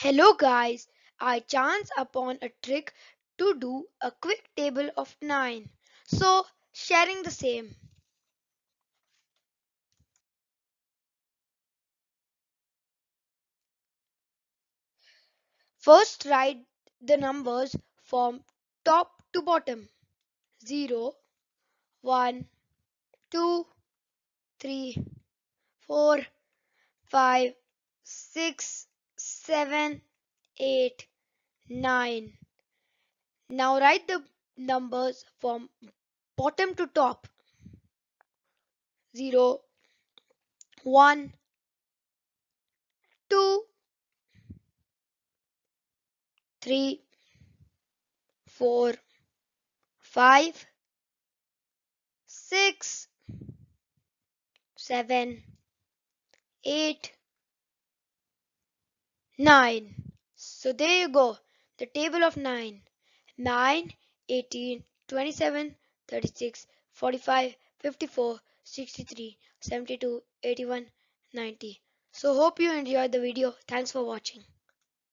Hello guys, I chance upon a trick to do a quick table of 9. So, sharing the same. First write the numbers from top to bottom. 0, 1, 2, 3, 4, 5, 6, 7, 8, 9. Now write the numbers from bottom to top. 0, 1, 2, 3, 4, 5, 6, 7, 8, 9. So there you go. The table of 9. 9, 18, 27, 36, 45, 54, 63, 72, 81, 90. So hope you enjoyed the video. Thanks for watching.